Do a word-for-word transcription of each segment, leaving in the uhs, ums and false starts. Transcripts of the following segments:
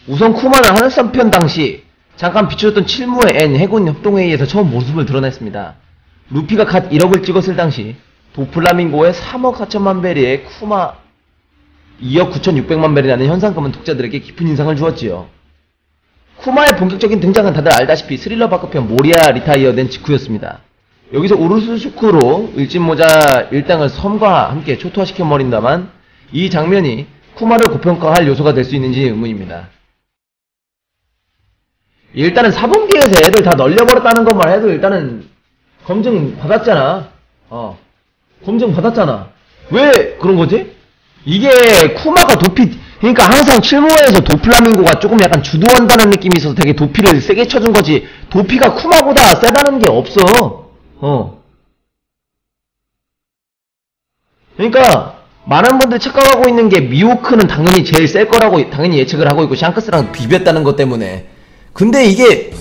우선 쿠마는 한산편 당시 잠깐 비춰졌던 칠무의 N 해군 협동회의에서 처음 모습을 드러냈습니다. 루피가 갓 일억을 찍었을 당시 도플라밍고의 삼억 사천만 베리에 쿠마 이억 구천육백만 베리라는 현상금은 독자들에게 깊은 인상을 주었지요. 쿠마의 본격적인 등장은 다들 알다시피 스릴러 바크편 모리아 리타이어된 직후였습니다. 여기서 우르스슈크로 일진모자 일당을 섬과 함께 초토화시켜버린다만 이 장면이 쿠마를 고평가할 요소가 될 수 있는지 의문입니다. 일단은 사분기에서 애들 다 널려버렸다는 것만 해도 일단은 검증 받았잖아. 어. 검증 받았잖아. 왜 그런 거지? 이게 쿠마가 도피, 그러니까 항상 칠무에서 도플라밍고가 조금 약간 주도한다는 느낌이 있어서 되게 도피를 세게 쳐준 거지. 도피가 쿠마보다 세다는 게 없어. 어. 그러니까 많은 분들이 착각하고 있는 게 미호크는 당연히 제일 셀 거라고 당연히 예측을 하고 있고 샹크스랑 비볐다는 것 때문에. 근데 이게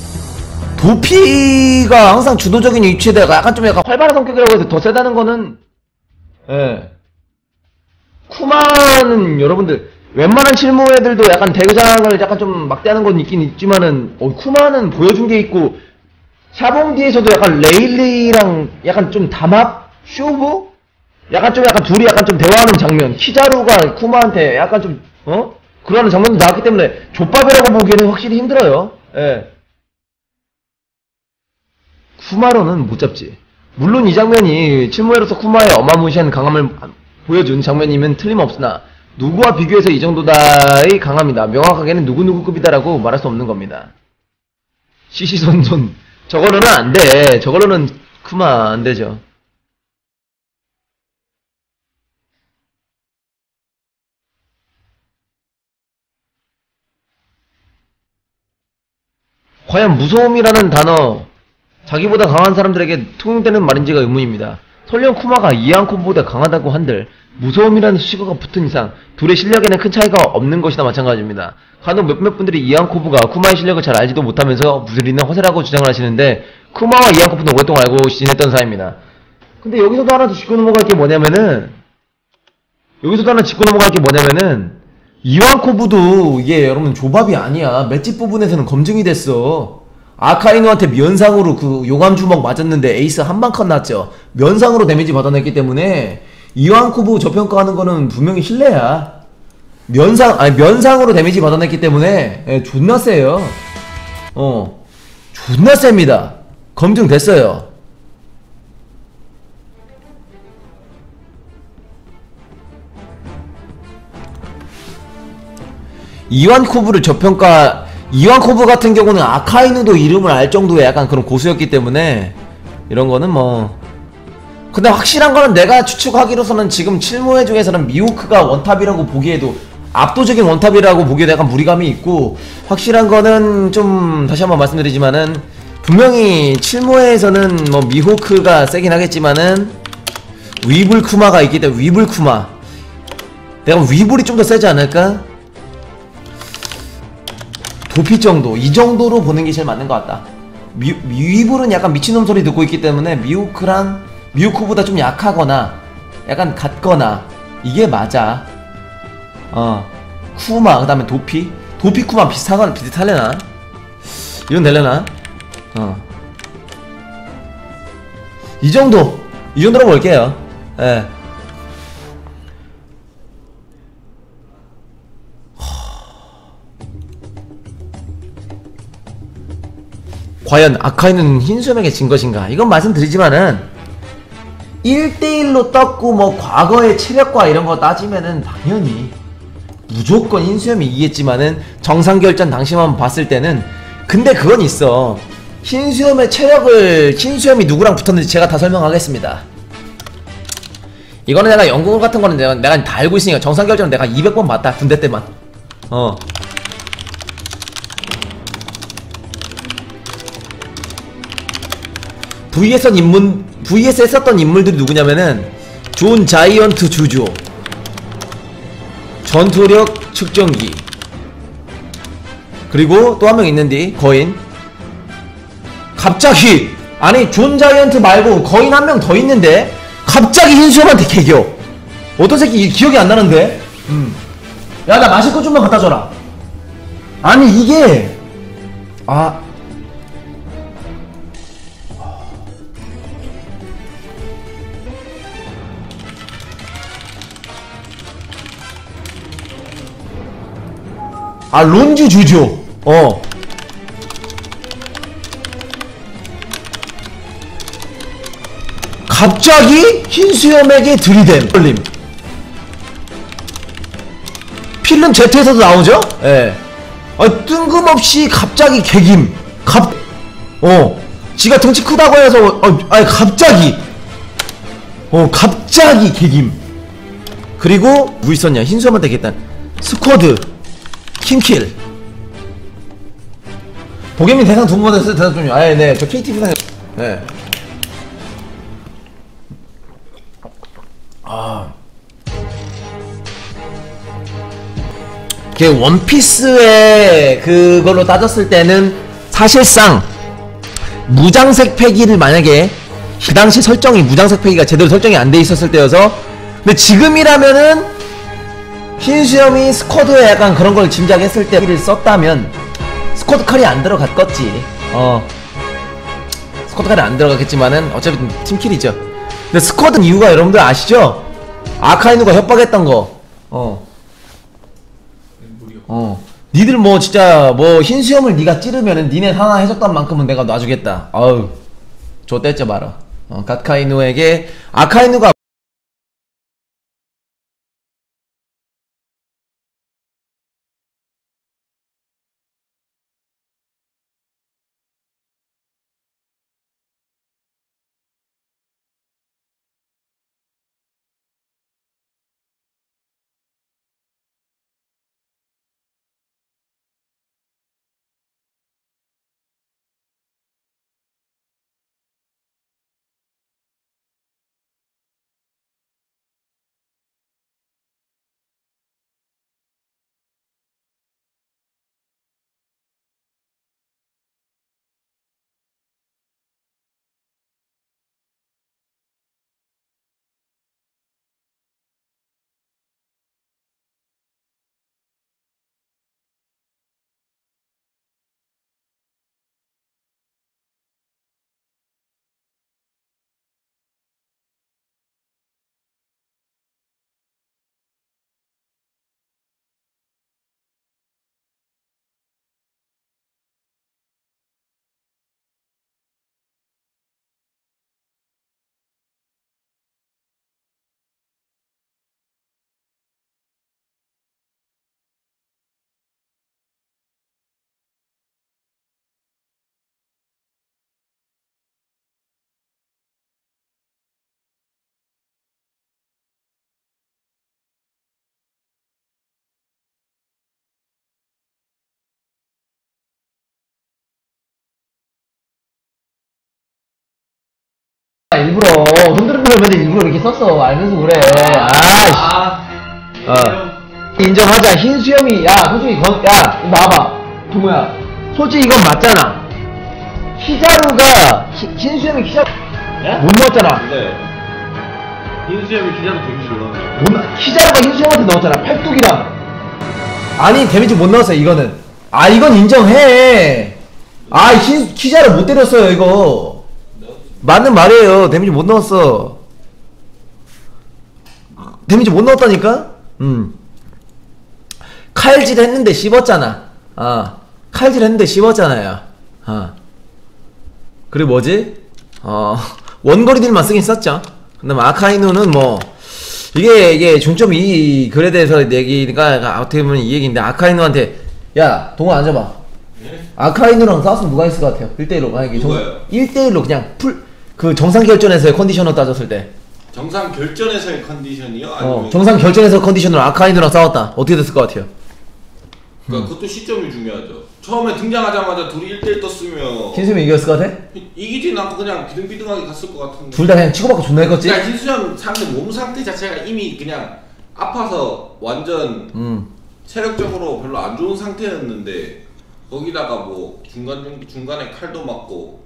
도피가 항상 주도적인 위치에다가 약간 좀 약간 활발한 성격이라고 해서 더 세다는 거는 예. 쿠마는 여러분들 웬만한 칠무 애들도 약간 대장을 약간 좀 막대하는 건 있긴 있지만은 어, 쿠마는 보여준 게 있고 샤봉디에서도 약간 레일리랑 약간 좀 담합? 쇼부? 약간 좀 약간 둘이 약간 좀 대화하는 장면 키자루가 쿠마한테 약간 좀 어? 그러는 장면도 나왔기 때문에 족밥이라고 보기에는 확실히 힘들어요. 예. 쿠마로는 못 잡지. 물론 이 장면이 칠무에로서 쿠마의 어마무시한 강함을 보여준 장면이면 틀림없으나 누구와 비교해서 이 정도다의 강함이다. 명확하게는 누구누구급이다라고 말할 수 없는 겁니다. 시시손손 저걸로는 안 돼. 저걸로는 쿠마 안 되죠. 과연 무서움이라는 단어 자기보다 강한 사람들에게 통용되는 말인지가 의문입니다. 설령 쿠마가 이안코보다 강하다고 한들 무서움이라는 수식어가 붙은 이상 둘의 실력에는 큰 차이가 없는 것이나 마찬가지입니다. 간혹 몇몇 분들이 이안코브가 쿠마의 실력을 잘 알지도 못하면서 무술이나 허세라고 주장을 하시는데 쿠마와 이안코브는 오랫동안 알고 지냈던 사이입니다. 근데 여기서도 하나 더 짚고 넘어갈 게 뭐냐면은 여기서도 하나 짚고 넘어갈 게 뭐냐면은 이완코브도 이게 여러분 조밥이 아니야. 맷집 부분에서는 검증이 됐어. 아카이누한테 면상으로 그 용암 주먹 맞았는데 에이스 한방 컷 났죠. 면상으로 데미지 받아냈기 때문에 이완코브 저평가하는 거는 분명히 실례야. 면상 아니 면상으로 데미지 받아냈기 때문에 예, 존나 세요. 어 존나 셉니다. 검증됐어요. 이완코브를 저평가 이완코브 같은 경우는 아카이누도 이름을 알 정도의 약간 그런 고수였기 때문에 이런 거는 뭐 근데 확실한 거는 내가 추측하기로서는 지금 칠무회 중에서는 미호크가 원탑이라고 보기에도 압도적인 원탑이라고 보기에도 약간 무리감이 있고 확실한 거는 좀 다시 한번 말씀드리지만은 분명히 칠무회에서는 뭐 미호크가 세긴 하겠지만은 위불 쿠마가 있기 때문에 위불 쿠마 내가 위불이 좀 더 세지 않을까? 도피 정도 이 정도로 보는 게 제일 맞는 것 같다. 미, 위불은 약간 미친놈 소리 듣고 있기 때문에 미호크랑 미호크보다 좀 약하거나 약간 같거나 이게 맞아. 어 쿠마 그 다음에 도피 도피 쿠마 비슷하거나 비슷하려나? 이건 되려나? 어 이 정도 이 정도로 볼게요. 예. 과연 아카이는 흰수염에게 진 것인가? 이건 말씀드리지만은 일 대일로 떴고 뭐 과거의 체력과 이런 거 따지면은 당연히 무조건 흰수염이 이기겠지만은 정상결전 당시만 봤을 때는 근데 그건 있어. 흰수염의 체력을 흰수염이 누구랑 붙었는지 제가 다 설명하겠습니다. 이거는 내가 연구 같은 거는 내가, 내가 다 알고 있으니까 정상결전은 내가 이백 번 봤다. 군대 때만. 어 브이에스 인물, 브이에스에 썼던 인물들이 누구냐면은 존 자이언트 주조 전투력 측정기 그리고 또 한 명 있는데 거인 갑자기 아니 존 자이언트 말고 거인 한 명 더 있는데 갑자기 흰수염한테 개겨. 어떤 새끼 기억이 안 나는데? 음. 야 나 마실 거 좀만 갖다 줘라. 아니 이게 아 아 론주 주죠. 어 갑자기 흰수염에게 들이댐 걸림. 필름 Z에서도 나오죠? 예. 아, 뜬금없이 갑자기 개김. 갑, 어. 지가 등치 크다고 해서, 어, 아니, 갑자기. 어, 갑자기 개김. 그리고, 뭐 있었냐? 흰수염한테 겠단 스쿼드. 킴킬. 도겸이 대상 두 번 받았어요? 대상 좀요. 아예, 네. 저 케이티비 상, 네. 아. 그 원피스의 그걸로 따졌을 때는 사실상 무장색 패기를 만약에 그 당시 설정이 무장색 패기가 제대로 설정이 안 돼 있었을 때여서 근데 지금이라면은 흰수염이 스쿼드에 약간 그런 걸 짐작했을 때를 썼다면 스쿼드 칼이 안 들어갔겠지. 어 스쿼드 칼이 안 들어갔겠지만은 어차피 팀킬이죠. 근데 스쿼드 이유가 여러분들 아시죠? 아카이누가 협박했던 거. 어 어, 니들 뭐 진짜 뭐 흰수염을 니가 찌르면은 니네 하나 해줬단 만큼은 내가 놔주겠다. 아우, 좆대째 말아. 어, 갓카이누에게 아카이누가 일부러 흔들흔들하면서 일부러 이렇게 썼어. 알면서 그래. 아이씨. 어. 인정하자. 흰수염이 야 솔직히 건, 야 이거 나와봐. 동호야 솔직히 이건 맞잖아. 키자루가 히, 흰수염이 키자루 예? 못 넣었잖아. 네. 흰수염이 기자도 데미지 올라가요. 못 넣, 키자루가 흰수염한테 넣었잖아. 팔뚝이랑. 아니 데미지 못 넣었어 이거는. 아 이건 인정해. 아 흰, 키자루 못 때렸어요 이거. 맞는 말이에요. 데미지 못 넣었어. 데미지 못 넣었다니까? 음. 칼질 했는데 씹었잖아. 아. 칼질 했는데 씹었잖아요. 아. 그리고 뭐지? 어. 원거리들만 쓰긴 썼죠. 근데 뭐 아카이누는 뭐, 이게, 이게 중점 이 글에 대해서 얘기가 어떻게 보면 이 얘기인데, 아카이누한테, 야, 동호 앉아봐. 네? 아카이누랑 싸웠으면 누가 있을 것 같아요? 일 대일로. 만약에 누가요? 일 대일로 그냥 풀, 그 정상 결전에서의 컨디션으로 따졌을 때. 정상 결전에서의 컨디션이요? 아니면 어, 정상 결전에서 컨디션으로 아카이누랑 싸웠다. 어떻게 됐을 것 같아요? 그러니까 그것도 시점이 중요하죠. 처음에 등장하자마자 둘이 일 대일 떴으면 흰수염이 이겼을 것 같아? 이기진 않고 그냥 비등비등하게 갔을 것 같은데. 둘 다 그냥 치고받고 존나 했겠지? 그러니까 흰수염 상대 몸 상태 자체가 이미 그냥 아파서 완전 음. 체력적으로 별로 안 좋은 상태였는데 거기다가 뭐 중간 중간에 칼도 맞고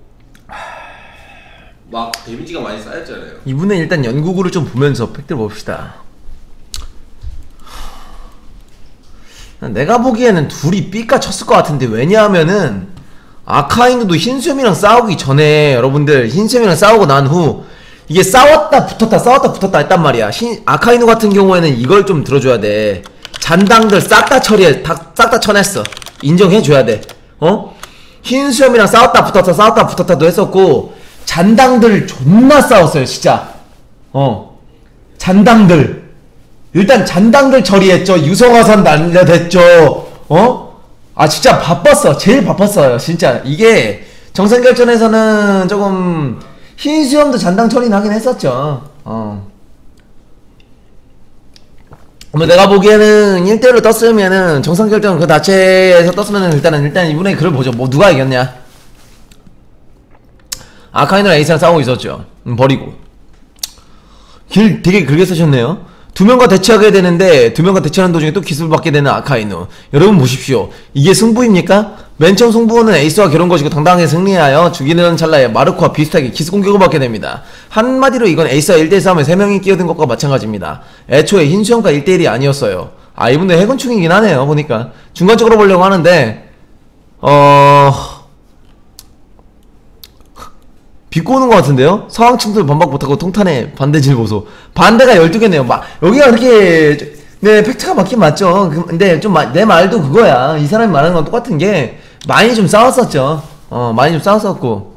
막 데미지가 많이 쌓였잖아요. 이분은 일단 연구구를 좀 보면서 팩트를 봅시다. 내가 보기에는 둘이 삐까 쳤을 것 같은데, 왜냐하면은 아카이누도 흰수염이랑 싸우기 전에, 여러분들 흰수염이랑 싸우고 난 후 이게 싸웠다 붙었다 싸웠다 붙었다 했단 말이야. 흰, 아카이누 같은 경우에는 이걸 좀 들어줘야 돼. 잔당들 싹 다 처리해, 싹 다 쳐냈어. 인정해줘야 돼. 어? 흰수염이랑 싸웠다 붙었다 싸웠다 붙었다도 했었고, 잔당들 존나 싸웠어요 진짜. 어 잔당들 일단 잔당들 처리했죠. 유성화산 날려댔죠. 어? 아 진짜 바빴어. 제일 바빴어요 진짜. 이게 정상결전에서는 조금 흰수염도 잔당 처리는 하긴 했었죠. 어 뭐 내가 보기에는 일 대 일로 떴으면은, 정상결전 그 자체에서 떴으면은 일단은 일단 이번에 글을 보죠. 뭐 누가 이겼냐. 아카이누랑 에이스랑 싸우고 있었죠. 음, 버리고 길 되게 길게 쓰셨네요. 두 명과 대치하게 되는데, 두 명과 대치하는 도중에 또 기습을 받게 되는 아카이누. 여러분 보십시오. 이게 승부입니까? 맨 처음 승부는 에이스와 겨룬 것이고, 당당하게 승리하여 죽이는 찰나에 마르코와 비슷하게 기습 공격을 받게 됩니다. 한마디로 이건 에이스와 일 대 일 싸움에 세 명이 끼어든 것과 마찬가지입니다. 애초에 흰수염과 일 대 일이 아니었어요. 아, 이분도 해군충이긴 하네요 보니까. 중간적으로 보려고 하는데 어... 비꼬는 것 같은데요? 서왕층들 반박 못하고 통탄에 반대질 보소. 반대가 열두 개네요. 막 여기가 그렇게 네 팩트가 맞긴 맞죠. 근데 좀 내 말도 그거야. 이 사람이 말하는 건 똑같은 게, 많이 좀 싸웠었죠. 어 많이 좀 싸웠었고,